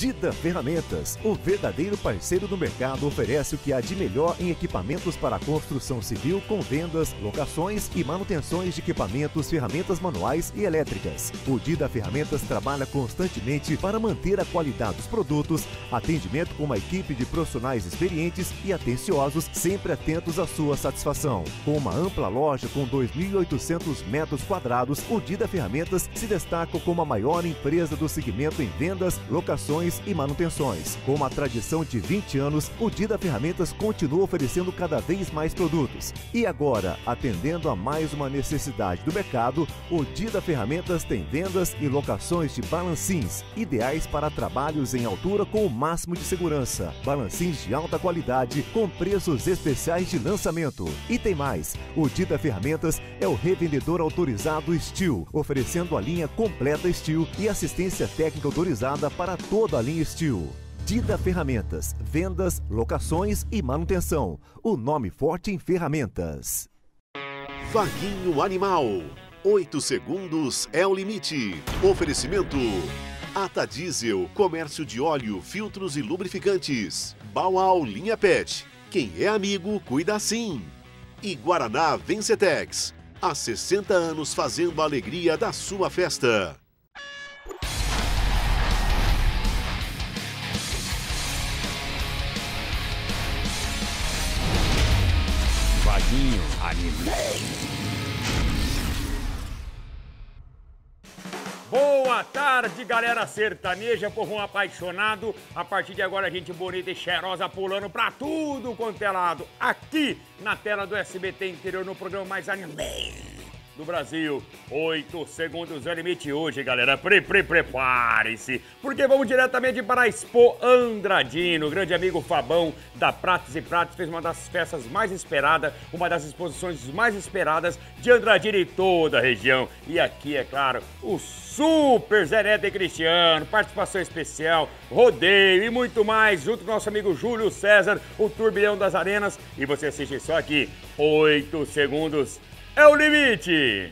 Dida Ferramentas, o verdadeiro parceiro do mercado, oferece o que há de melhor em equipamentos para a construção civil com vendas, locações e manutenções de equipamentos, ferramentas manuais e elétricas. O Dida Ferramentas trabalha constantemente para manter a qualidade dos produtos, atendimento com uma equipe de profissionais experientes e atenciosos, sempre atentos à sua satisfação. Com uma ampla loja com 2.800 metros quadrados, o Dida Ferramentas se destaca como a maior empresa do segmento em vendas, locações e manutenções. Com uma tradição de 20 anos, o Dida Ferramentas continua oferecendo cada vez mais produtos. E agora, atendendo a mais uma necessidade do mercado, o Dida Ferramentas tem vendas e locações de balancins, ideais para trabalhos em altura com o máximo de segurança. Balancins de alta qualidade com preços especiais de lançamento. E tem mais, o Dida Ferramentas é o revendedor autorizado Steel, oferecendo a linha completa Steel e assistência técnica autorizada para toda a linha Steel. Dida Ferramentas, vendas, locações e manutenção. O nome forte em ferramentas. Vaguinho Animal. 8 segundos é o limite. Oferecimento. Ata Diesel, comércio de óleo, filtros e lubrificantes. Bauau Linha Pet. Quem é amigo, cuida assim. E Guaraná Vencetex. Há 60 anos fazendo a alegria da sua festa. Vaguinho Animal. Boa tarde, galera sertaneja, povão apaixonado. A partir de agora, gente bonita e cheirosa pulando pra tudo quanto é lado. Aqui na tela do SBT Interior, no programa mais animado do Brasil. 8 segundos é o limite hoje, galera. Prepare-se, porque vamos diretamente para a Expo Andradino. O grande amigo Fabão, da Pratos e Pratos, fez uma das festas mais esperadas, uma das exposições mais esperadas de Andradino e toda a região. E aqui, é claro, o Super Zé Neto e Cristiano, participação especial, rodeio e muito mais, junto com nosso amigo Júlio César, o Turbilhão das Arenas. E você assiste só aqui, 8 segundos é o limite!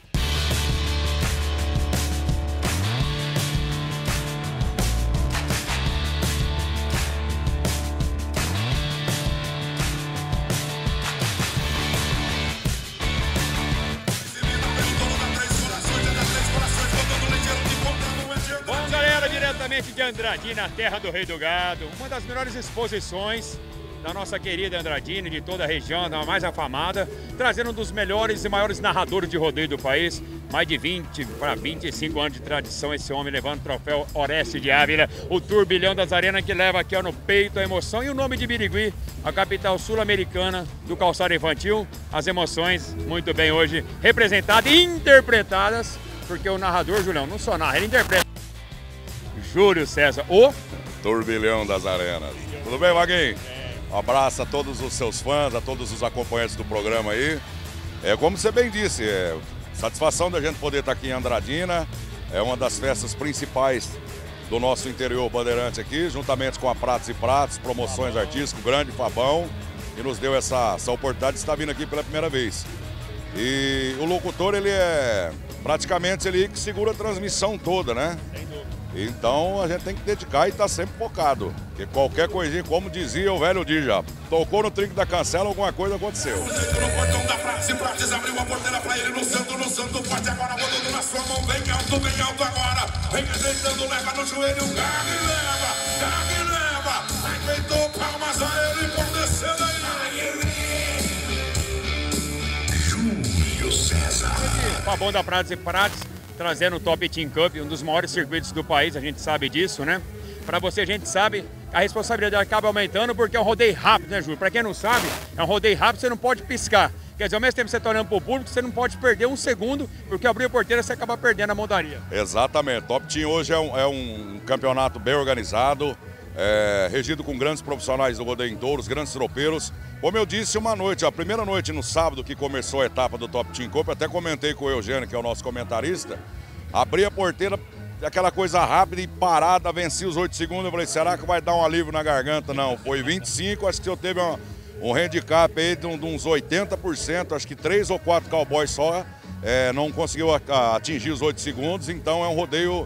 Bom, galera, diretamente de Andradina, terra do Rei do Gado, uma das melhores exposições da nossa querida Andradina e de toda a região, da mais afamada, trazendo um dos melhores e maiores narradores de rodeio do país. Mais de 20 para 25 anos de tradição, esse homem levando o troféu Oreste de Ávila, o Turbilhão das Arenas, que leva aqui ó, no peito a emoção. E o nome de Birigui, a capital sul-americana do calçado infantil, as emoções muito bem hoje representadas e interpretadas, porque o narrador, Julião, não só narra, ele interpreta. Júlio César, o Turbilhão das Arenas. Tudo bem, Vaguinho? Um abraço a todos os seus fãs, a todos os acompanhantes do programa aí. É como você bem disse, satisfação da gente poder estar aqui em Andradina. É uma das festas principais do nosso interior bandeirante aqui, juntamente com a Pratos e Pratos, promoções artísticas, o grande Fabão, que nos deu essa oportunidade de estar vindo aqui pela primeira vez. E o locutor, ele é praticamente ele que segura a transmissão toda, né? Então a gente tem que dedicar e estar sempre focado. Porque qualquer coisinha, como dizia o velho Dija, tocou no trinco da cancela, alguma coisa aconteceu. No portão da Praça e Prates abriu a porteira pra ele no santo forte agora, botando na sua mão, bem alto agora. Vem ajeitando, leva no joelho, carga e leva. Aguentou palmas a ele por descer daí. Júlio César. Fabão da Pratos e Pratos, trazendo o Top Team Cup, um dos maiores circuitos do país, a gente sabe disso, né? Pra você, a gente sabe, a responsabilidade acaba aumentando porque é um rodeio rápido, né, Júlio? Pra quem não sabe, é um rodeio rápido, você não pode piscar. Quer dizer, ao mesmo tempo que você está olhando pro público, você não pode perder um segundo, porque abrir a porteira você acaba perdendo a montaria. Exatamente. Top Team hoje é um campeonato bem organizado, regido com grandes profissionais do rodeio em touros, grandes tropeiros. Como eu disse, uma noite, a primeira noite no sábado que começou a etapa do Top Team Cup, até comentei com o Eugênio, que é o nosso comentarista, abri a porteira, aquela coisa rápida e parada, venci os 8 segundos, eu falei, será que vai dar um alívio na garganta? Não, foi 25, acho que eu teve um handicap aí de uns 80%, acho que 3 ou 4 cowboys só não conseguiu atingir os 8 segundos, então é um rodeio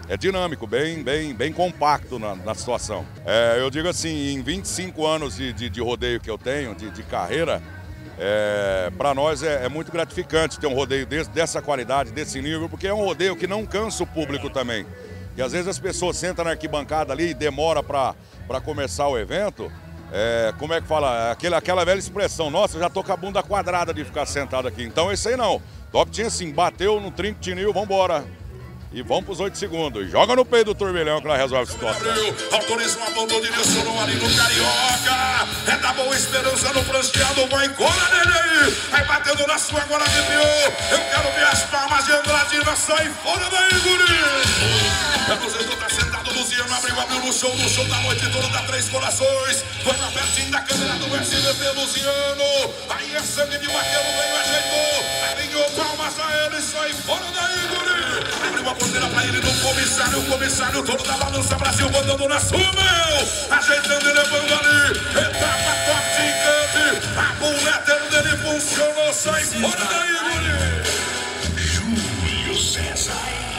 dinâmico, bem compacto na situação. Eu digo assim, em 25 anos de rodeio que eu tenho, de carreira, para nós é muito gratificante ter um rodeio dessa qualidade, desse nível, porque é um rodeio que não cansa o público também. E às vezes as pessoas sentam na arquibancada ali e demora para começar o evento. Como é que fala? Aquela velha expressão, nossa, eu já tô com a bunda quadrada de ficar sentado aqui. Então esse aí não. Top tinha assim, bateu no trinco, tinil, vambora. E vamos pros 8 segundos. Joga no peito do turbilhão que nós resolve a situação. Autoriza uma banda, direcionou ali no Carioca. É da Boa Esperança no franceado, vai cola nele aí. Vai batendo na sua, agora arrepiou. Eu quero ver as palmas de Andradina, sai fora daí, guri. É do jeito, tá sentado, Luciano abriu no show da noite toda, dá 3 corações. Foi na pertinho da câmera do SBT, Luciano. Aí é sangue de vaqueiro, veio, ajeitou. Alinhou palmas a ele, sai fora daí, guri. Abriu a bandeira pra ele no comissário, o comissário todo da balança, Brasil botando na sua mão, ajeitando e levando ali, etapa top gigante, a muleta dele funcionou, sai fora daí, guri. Júlio César.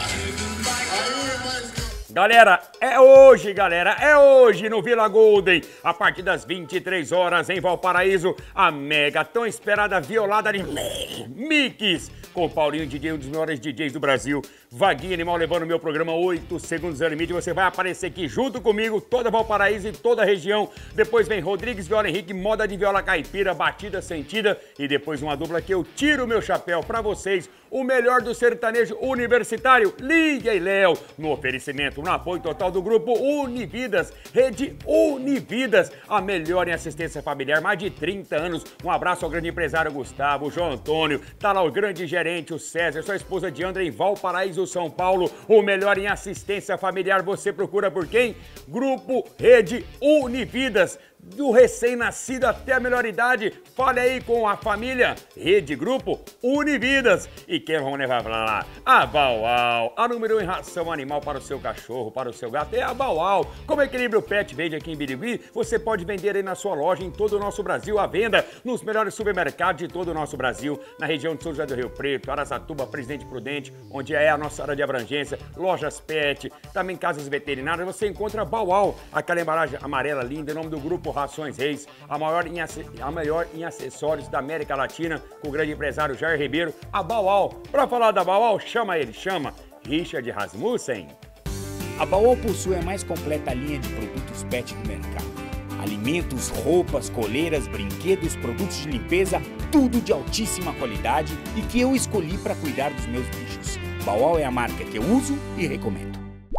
Galera, é hoje no Vila Golden, a partir das 23 horas em Valparaíso, a mega tão esperada violada de Mix, com o Paulinho DJ, um dos maiores DJs do Brasil, Vaguinho Animal levando o meu programa 8 segundos ao limite, você vai aparecer aqui junto comigo, toda Valparaíso e toda a região, depois vem Rodrigues Viola Henrique, moda de viola caipira, batida sentida, e depois uma dupla que eu tiro o meu chapéu pra vocês, o melhor do sertanejo universitário, Lídia e Léo, no oferecimento, no apoio total do grupo Unividas, Rede Unividas, a melhor em assistência familiar, mais de 30 anos. Um abraço ao grande empresário Gustavo, João Antônio, tá lá o grande gerente, o César, sua esposa Diandra em Valparaíso, São Paulo, o melhor em assistência familiar, você procura por quem? Grupo Rede Unividas. Do recém-nascido até a melhor idade, fale aí com a família Rede Grupo Unividas. E quem vamos levar pra lá? A Bauau, a número 1 em ração animal para o seu cachorro, para o seu gato, é a Bauau. Como Equilíbrio Pet vende aqui em Birigui, você pode vender aí na sua loja em todo o nosso Brasil, à venda nos melhores supermercados de todo o nosso Brasil, na região de São José do Rio Preto, Araçatuba, Presidente Prudente, onde é a nossa área de abrangência, lojas Pet, também casas veterinárias, você encontra a Bauau, aquela embalagem amarela linda, em nome do Grupo Rações Reis, a maior em acessórios da América Latina, com o grande empresário Jair Ribeiro, a Bauau. Para falar da Bauau, chama Richard Rasmussen. A Bauau possui a mais completa linha de produtos pet do mercado. Alimentos, roupas, coleiras, brinquedos, produtos de limpeza, tudo de altíssima qualidade e que eu escolhi para cuidar dos meus bichos. Bauau é a marca que eu uso e recomendo.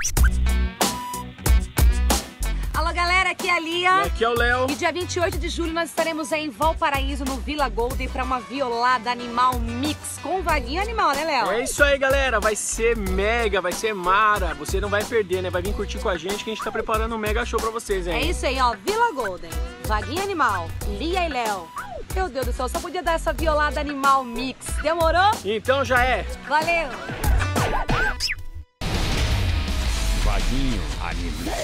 Alô, galera, aqui é a Lia. E aqui é o Léo. E dia 28 de julho nós estaremos aí em Valparaíso, no Vila Golden, para uma violada animal mix com Vaguinho Animal, né, Léo? É isso aí, galera. Vai ser mega, vai ser mara. Você não vai perder, né? Vai vir curtir com a gente que a gente tá preparando um mega show pra vocês, hein? É isso aí, ó. Vila Golden, Vaguinho Animal, Lia e Léo. Meu Deus do céu, só podia dar essa violada animal mix. Demorou? Então já é. Valeu! Vaguinho Animal.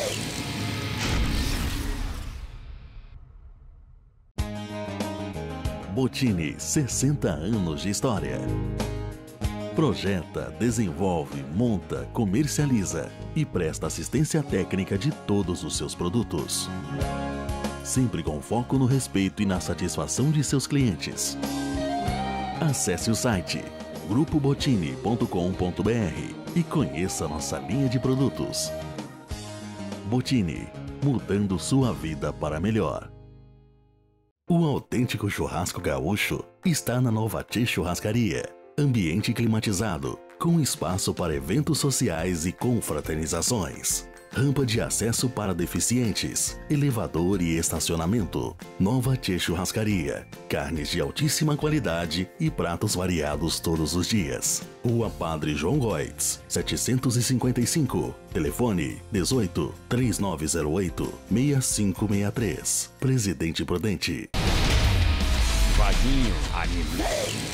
Botini, 60 anos de história. Projeta, desenvolve, monta, comercializa e presta assistência técnica de todos os seus produtos. Sempre com foco no respeito e na satisfação de seus clientes. Acesse o site grupobotini.com.br e conheça nossa linha de produtos. Botini, mudando sua vida para melhor. O autêntico churrasco gaúcho está na Nova Tchê Churrascaria. Ambiente climatizado, com espaço para eventos sociais e confraternizações. Rampa de acesso para deficientes, elevador e estacionamento. Nova Tchê Churrascaria. Carnes de altíssima qualidade e pratos variados todos os dias. Rua Padre João Goitz, 755. Telefone 18 3908 6563. Presidente Prudente. Vaguinho Animal.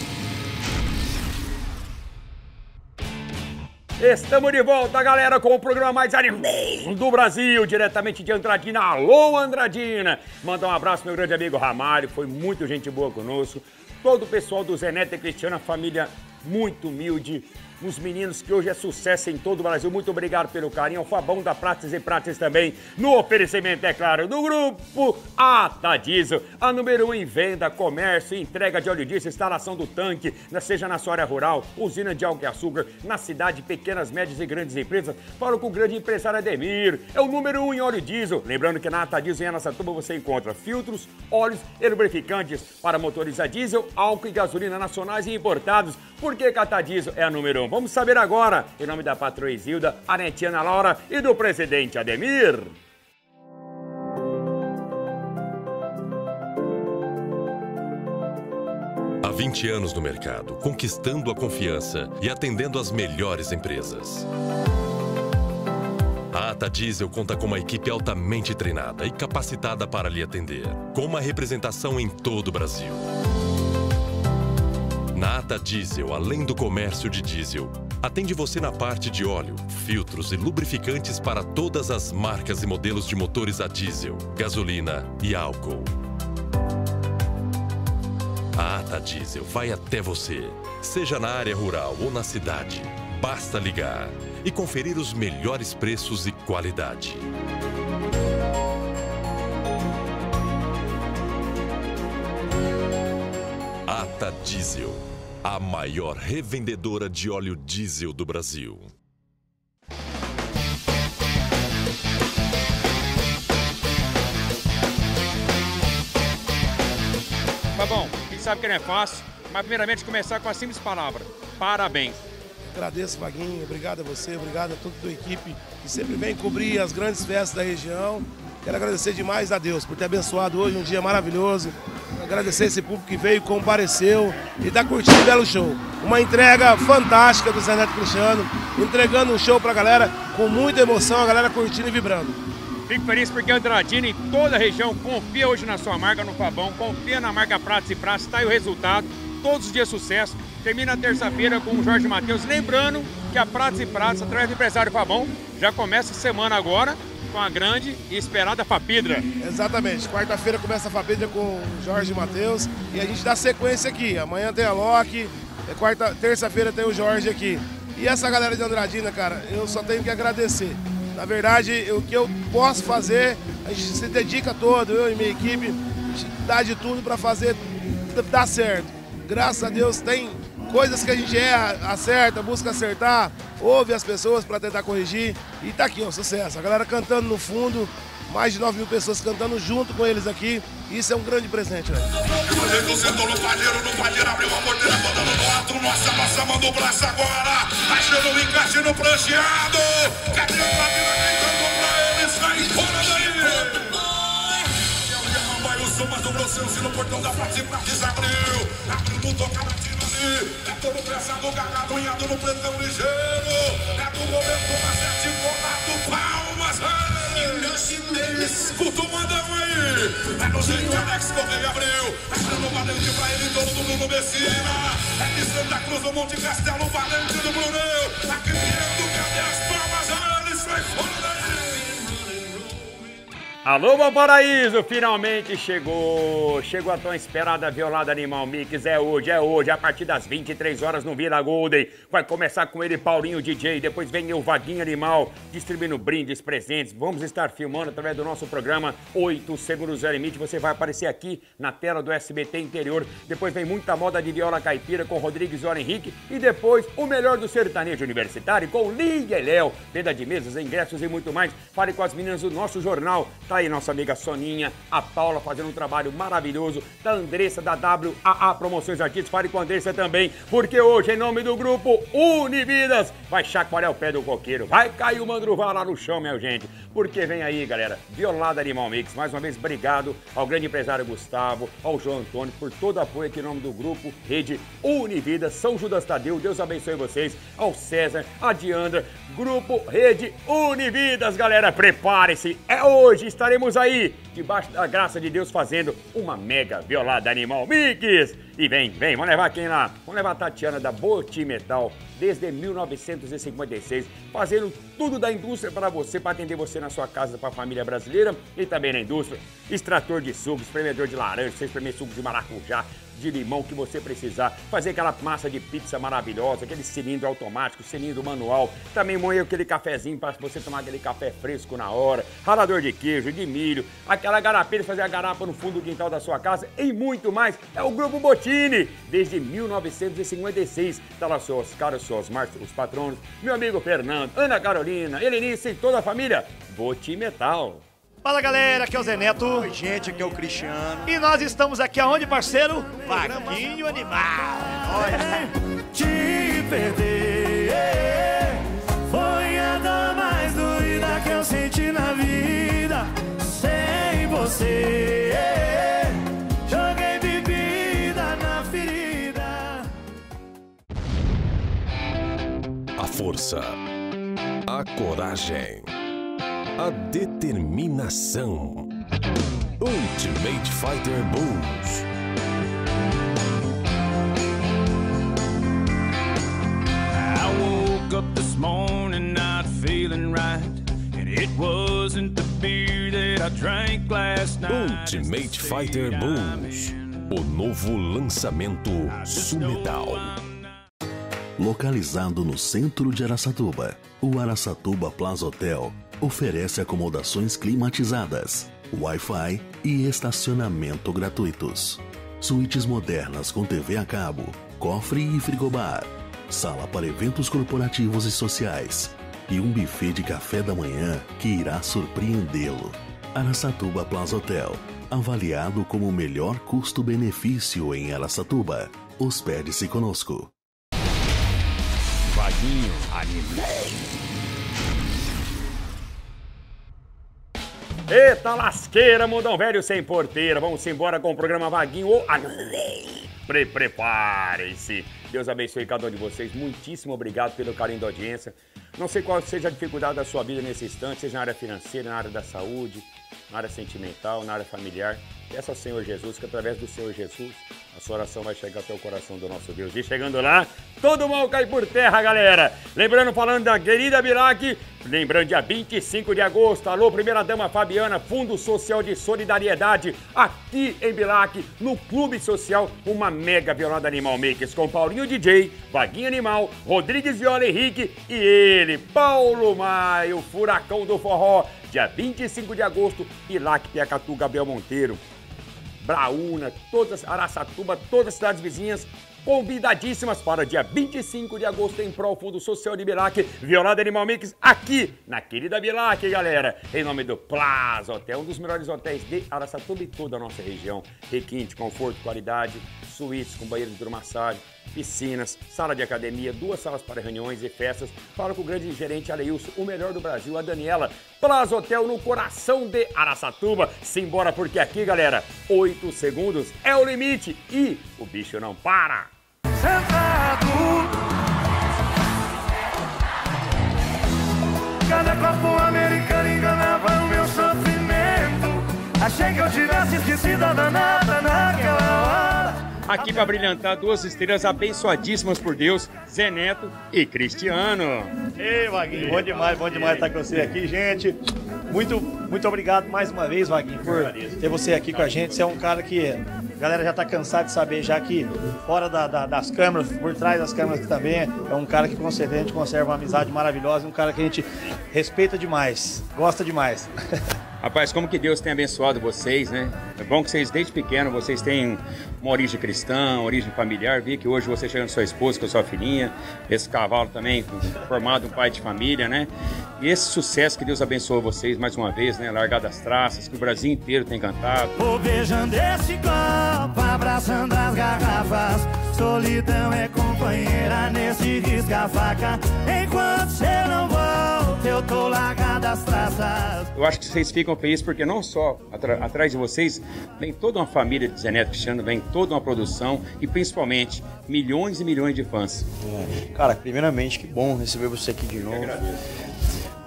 Estamos de volta, galera, com o programa mais animado do Brasil, diretamente de Andradina. Alô, Andradina! Mandar um abraço meu grande amigo Ramário, foi muito gente boa conosco. Todo o pessoal do Zé Neto e Cristiana, família muito humilde, os meninos que hoje é sucesso em todo o Brasil. Muito obrigado pelo carinho. Ao Fabão da Prates e Prates também. No oferecimento, é claro, do grupo ATA Diesel. A número 1 em venda, comércio e entrega de óleo diesel, instalação do tanque, seja na sua área rural, usina de álcool e açúcar, na cidade, pequenas, médias e grandes empresas. Falo com o grande empresário Ademir. É o número 1 em óleo diesel. Lembrando que na ATA Diesel em Araçatuba você encontra filtros, óleos e lubrificantes para motores a diesel, álcool e gasolina nacionais e importados. Por que a ATA Diesel é a número 1? Vamos saber agora, em nome da patroa Isilda, a netinha Ana Laura e do presidente Ademir. Há 20 anos no mercado, conquistando a confiança e atendendo as melhores empresas. A ATA Diesel conta com uma equipe altamente treinada e capacitada para lhe atender, com uma representação em todo o Brasil. Na ATA Diesel, além do comércio de diesel, atende você na parte de óleo, filtros e lubrificantes para todas as marcas e modelos de motores a diesel, gasolina e álcool. A ATA Diesel vai até você, seja na área rural ou na cidade. Basta ligar e conferir os melhores preços e qualidade. ATA Diesel, a maior revendedora de óleo diesel do Brasil. Tá bom, a gente sabe que não é fácil, mas primeiramente começar com a simples palavra: parabéns. Agradeço, Vaguinho, obrigado a você, obrigado a toda a tua equipe que sempre vem cobrir as grandes festas da região. Quero agradecer demais a Deus por ter abençoado hoje um dia maravilhoso. Agradecer esse público que veio, compareceu e está curtindo um belo show. Uma entrega fantástica do Zé Neto Cristiano, entregando um show pra galera com muita emoção, a galera curtindo e vibrando. Fico feliz porque a Andradina em toda a região confia hoje na sua marca, no Fabão, confia na marca Prates e Prates, está aí o resultado, todos os dias sucesso. Termina terça-feira com o Jorge Matheus, lembrando que a Prates e Prates, através do empresário Fabão, já começa a semana agora com a grande e esperada Fapidra. Exatamente, quarta-feira começa a Fapidra com o Jorge Matheus e a gente dá sequência aqui. Amanhã tem a Loki, terça-feira tem o Jorge aqui. E essa galera de Andradina, cara, eu só tenho que agradecer. Na verdade, o que eu posso fazer, a gente se dedica todo, eu e minha equipe, a gente dá de tudo para fazer dar certo. Graças a Deus tem coisas que a gente erra, acerta, busca acertar, ouve as pessoas para tentar corrigir e tá aqui, ó, sucesso. A galera cantando no fundo, mais de 9 mil pessoas cantando junto com eles aqui. Isso é um grande presente, velho. Sentou no padeiro abriu a porteira, botando no alto, nossa, mandou o braço agora. Achando o encaixe no prancheado. Cadê o Fabinho gritando pra ele? Sai fora daí. Vai o som, mas dobrou seu no portão da Prates e Prates abriu. Abriu, toca na tira ali. É todo pressado, gargado, unhado no pretão ligeiro. É do momento, na 7, colado, palmas. Escuta o mandão aí. É no jeito, Alex Correia abriu. Achando o valente pra ele, todo mundo Messina. É de Santa Cruz, do Monte Castelo, o valente do Brunel. A criança, cadê as palmas? Ele sai fora daí. Alô, Valparaíso, finalmente chegou a tão esperada Violada Animal Mix, é hoje, a partir das 23 horas no Vila Golden, vai começar com ele, Paulinho DJ, depois vem o Vaguinho Animal, distribuindo brindes, presentes, vamos estar filmando através do nosso programa 8 Segundos Zero Limite, você vai aparecer aqui na tela do SBT Interior, depois vem muita moda de viola caipira com Rodrigues e Zora Henrique, e depois o melhor do sertanejo universitário com Liga e Léo, venda de mesas, ingressos e muito mais, fale com as meninas do nosso jornal, tá aí nossa amiga Soninha, a Paula fazendo um trabalho maravilhoso, da Andressa da WAA Promoções Artistas, fale com a Andressa também, porque hoje, em nome do grupo Unividas, vai chacoalhar o pé do coqueiro, vai cair o mandruvá lá no chão, minha gente, porque vem aí, galera, Violada Animal Mix, mais uma vez, obrigado ao grande empresário Gustavo, ao João Antônio, por todo o apoio aqui em nome do grupo Rede Unividas, São Judas Tadeu, Deus abençoe vocês, ao César, a Diandra, grupo Rede Unividas, galera, prepare-se, é hoje, estaremos aí, debaixo da graça de Deus, fazendo uma mega Violada Animal Mix. E vem, vamos levar quem lá? Vamos levar a Tatiana da Botimetal, desde 1956, fazendo tudo da indústria para você, para atender você na sua casa, para a família brasileira e também na indústria. Extrator de suco, espremedor de laranja, você espremer suco de maracujá, de limão que você precisar, fazer aquela massa de pizza maravilhosa, aquele cilindro automático, cilindro manual, também moer aquele cafezinho para você tomar aquele café fresco na hora, ralador de queijo, de milho, aquela garapeira, fazer a garapa no fundo do quintal da sua casa e muito mais. É o Grupo Botini, desde 1956. Tá lá os caras, os patronos, meu amigo Fernando, Ana Carolina, Helenice e toda a família Botimetal. Fala galera, aqui é o Zé Neto. Oi, gente, aqui é o Cristiano. E nós estamos aqui aonde, parceiro? Vaguinho Animal. Te perder foi a dor mais doída que eu senti na vida. Sem você, joguei bebida na ferida. A força, a coragem, a determinação. Ultimate Fighter Bulls. I woke up this morning not feeling right, and it wasn't the beer that I drank last night. Ultimate Fighter Bulls. O novo lançamento Sumedal. Localizado no centro de Araçatuba, o Araçatuba Plaza Hotel oferece acomodações climatizadas, Wi-Fi e estacionamento gratuitos. Suítes modernas com TV a cabo, cofre e frigobar, sala para eventos corporativos e sociais e um buffet de café da manhã que irá surpreendê-lo. Araçatuba Plaza Hotel, avaliado como o melhor custo-benefício em Araçatuba. Hospede-se conosco. Vaguinho Animal. Eita lasqueira, mundão velho sem porteira. Vamos embora com o programa Vaguinho. Prepare-se. Deus abençoe cada um de vocês. Muitíssimo obrigado pelo carinho da audiência. Não sei qual seja a dificuldade da sua vida nesse instante, seja na área financeira, na área da saúde, na área sentimental, na área familiar. Peça ao Senhor Jesus que através do Senhor Jesus a sua oração vai chegar até o coração do nosso Deus. E chegando lá, todo mal cai por terra, galera. Lembrando, falando da querida Bilac, lembrando, dia 25 de agosto, alô, primeira-dama Fabiana, Fundo Social de Solidariedade, aqui em Bilac, no Clube Social, uma mega violada Animal Makers com Paulinho DJ, Vaguinho Animal, Rodrigues Viola Henrique e ele, Paulo Maia, o furacão do forró, dia 25 de agosto, Bilac, Piacatu, Gabriel Monteiro, Braúna, todas, Araçatuba, todas as cidades vizinhas, convidadíssimas para dia 25 de agosto em prol Fundo Social de Bilac, Violada Animal Mix, aqui na querida Bilac, galera. Em nome do Plaza Hotel, um dos melhores hotéis de Araçatuba e toda a nossa região. Requinte, conforto, qualidade, suítes com banheiro de hidromassagem, piscinas, sala de academia, 2 salas para reuniões e festas. Fala com o grande gerente Aleilson, o melhor do Brasil, a Daniela. Plaza Hotel no coração de Araçatuba. Simbora, porque aqui, galera, 8 segundos é o limite e o bicho não para. Sentado, cada copo americano enganava o meu sofrimento. Achei que eu tivesse esquecido a danada naquela hora. Aqui para brilhantar 2 estrelas abençoadíssimas por Deus, Zé Neto e Cristiano. Ei, Vaguinho, bom demais estar com você aqui, gente. Muito obrigado mais uma vez, Vaguinho, por ter você aqui com a gente. Você é um cara que a galera já tá cansada de saber, já que fora das câmeras, por trás das câmeras também, é um cara que com certeza a gente conserva uma amizade maravilhosa, um cara que a gente respeita demais, gosta demais. Rapaz, como que Deus tem abençoado vocês, né? É bom que vocês, desde pequeno, vocês têm uma origem cristã, origem familiar. Vi que hoje você chegando com sua esposa, com sua filhinha, esse cavalo também, formado um pai de família, né? E esse sucesso que Deus abençoou vocês mais uma vez, né? Largar das traças, que o Brasil inteiro tem cantado. Vou beijando esse copo, abraçando as garrafas. Solidão é companheira nesse risca-faca. Enquanto você não volta, eu tô largado das traças. Eu acho que vocês ficam felizes porque não só atrás de vocês vem toda uma família de Zé Neto Cristiano, vem toda uma produção e principalmente milhões e milhões de fãs. Cara, primeiramente, que bom receber você aqui de novo. Eu agradeço.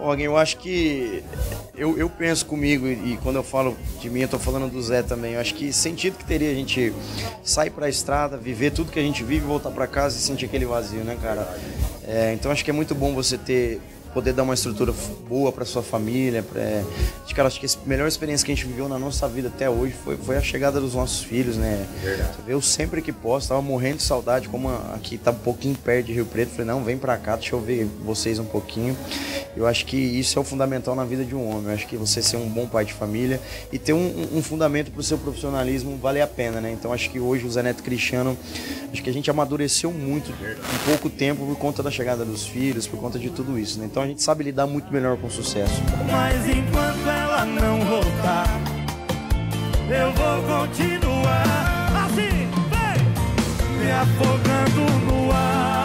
Alguém, eu acho que eu penso comigo e quando eu falo de mim, eu tô falando do Zé também. Eu acho que sentido que teria a gente sair pra estrada, viver tudo que a gente vive, voltar pra casa e sentir aquele vazio, né, cara? Então acho que é muito bom você poder dar uma estrutura boa para sua família. Cara, acho que a melhor experiência que a gente viveu na nossa vida até hoje foi a chegada dos nossos filhos, né? Verdade. Eu sempre que posso, tava morrendo de saudade, como aqui tá um pouquinho perto de Rio Preto, falei, não, vem pra cá, deixa eu ver vocês um pouquinho. Eu acho que isso é o fundamental na vida de um homem. Eu acho que você ser um bom pai de família e ter um fundamento pro seu profissionalismo vale a pena, né? Então acho que hoje o Zé Neto Cristiano, acho que a gente amadureceu muito em pouco tempo por conta da chegada dos filhos, por conta de tudo isso, né? Então a gente sabe lidar muito melhor com o sucesso. Mas enquanto ela não voltar, eu vou continuar assim, vem, me afogando no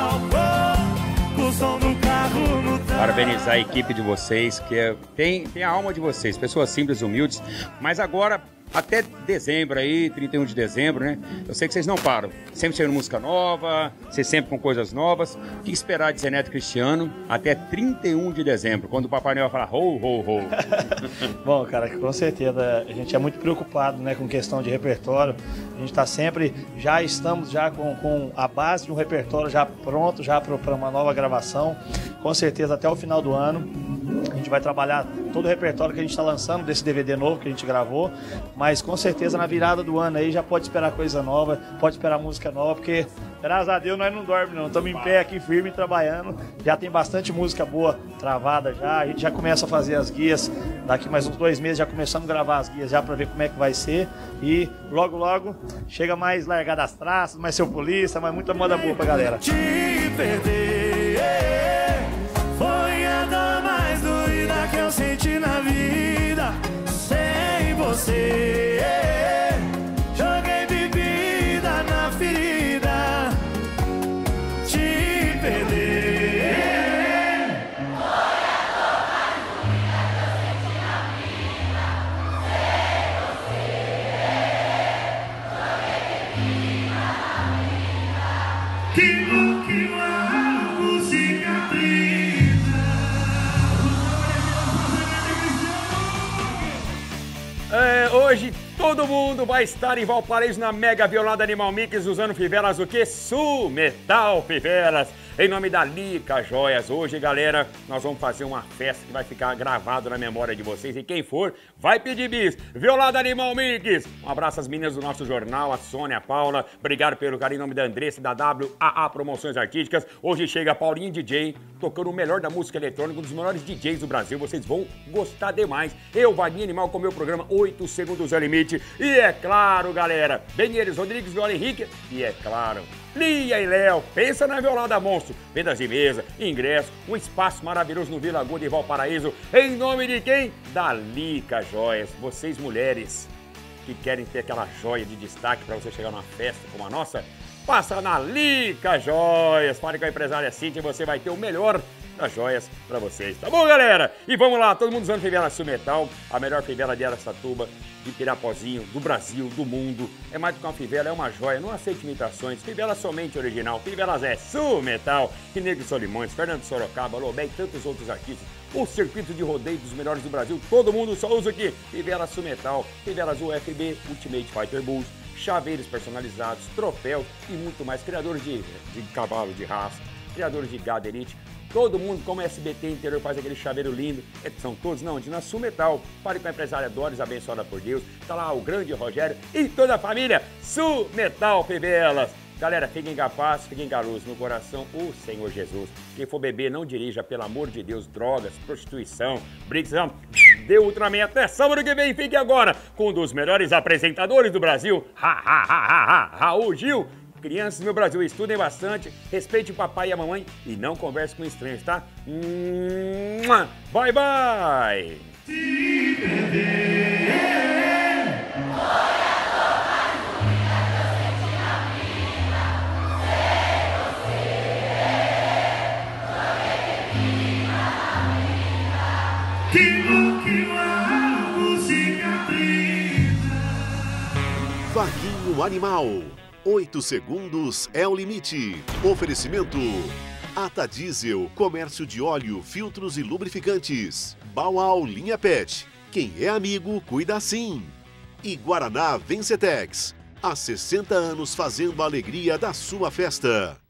álcool, o som do carro no trânsito. Parabenizar a equipe de vocês, que tem a alma de vocês, pessoas simples, humildes, mas agora até dezembro aí, 31 de dezembro, né? Eu sei que vocês não param. Sempre chegando música nova, vocês sempre com coisas novas. O que esperar de Zé Neto Cristiano até 31 de dezembro, quando o Papai Noel vai falar ho, ho, ho? Bom, cara, com certeza a gente é muito preocupado, né, com questão de repertório. A gente está sempre, já estamos já com a base de um repertório já pronto, já para uma nova gravação. Com certeza até o final do ano a gente vai trabalhar todo o repertório que a gente está lançando desse DVD novo que a gente gravou, mas com certeza na virada do ano aí já pode esperar coisa nova, pode esperar música nova, porque graças a Deus nós não dormimos não, estamos em pé aqui firme trabalhando, já tem bastante música boa travada já, a gente já começa a fazer as guias, daqui mais uns 2 meses já começamos a gravar as guias já para ver como é que vai ser e logo logo chega mais largada as traças, mais seu polícia, mais muita moda boa pra galera. Te perder foi a dor mais doída que eu senti na vida. Sem você, joguei bebida na ferida. Te perder foi a dor mais doída que eu senti na vida. Sem você, joguei bebida na ferida. Que bom que o algo cicatriza. Hoje todo mundo vai estar em Valparaíso na Mega Violada Animal Mix usando fivelas o quê? Sul Metal Fivelas. Em nome da Lica Joias. Hoje, galera, nós vamos fazer uma festa que vai ficar gravado na memória de vocês. E quem for, vai pedir bis. Violada Animal Mix. Um abraço às meninas do nosso jornal, a Sônia, a Paula. Obrigado pelo carinho em nome da Andressa e da WAA Promoções Artísticas. Hoje chega a Paulinho DJ, tocando o melhor da música eletrônica, um dos melhores DJs do Brasil. Vocês vão gostar demais. Eu, Vaguinho Animal, com o meu programa 8 Segundos é Limite. E é claro, galera, Benieres Rodrigues, Viola Henrique. E é claro, Lia e Léo, pensa na Violada Monstro. Vendas de mesa, ingresso, um espaço maravilhoso no Vila Aguda e Valparaíso. Em nome de quem? Da Lica Joias. Vocês mulheres que querem ter aquela joia de destaque para você chegar numa festa como a nossa, passa na Lica Joias. Fale com a empresária Cíntia e você vai ter o melhor das joias pra vocês, tá bom, galera? E vamos lá, todo mundo usando fivela Sul Metal, a melhor fivela de Araçatuba, de Pirapozinho, do Brasil, do mundo. É mais do que uma fivela, é uma joia, não aceite imitações. Fivela somente original, fivelas é Sul Metal, que Negro Solimões, Fernando Sorocaba, Lobé e tantos outros artistas. O circuito de rodeio dos melhores do Brasil, todo mundo só usa aqui. Fivela Sul Metal, fivelas UFB, Ultimate Fighter Bulls, chaveiros personalizados, troféus e muito mais. Criadores de cavalo de raça, criadores de gado elite. Todo mundo, como SBT Interior, faz aquele chaveiro lindo. São todos, não, de na Sul Metal. Fale com a empresária Doris, abençoada por Deus. Tá lá o grande Rogério e toda a família Sul Metal Fivelas. Galera, fiquem com a paz, fiquem com a luz no coração, o Senhor Jesus. Quem for beber, não dirija, pelo amor de Deus. Drogas, prostituição, brigação, dê Ultraman. Até sábado que vem, fique agora com um dos melhores apresentadores do Brasil, Raul Gil. Crianças no Brasil, estudem bastante, respeite o papai e a mamãe e não converse com estranhos, tá? Bye, bye! Vaguinho Animal. 8 segundos é o limite. Oferecimento Ata Diesel, comércio de óleo, filtros e lubrificantes. Bauau Linha Pet, quem é amigo cuida assim. E Guaraná Vencetex, há 60 anos fazendo a alegria da sua festa.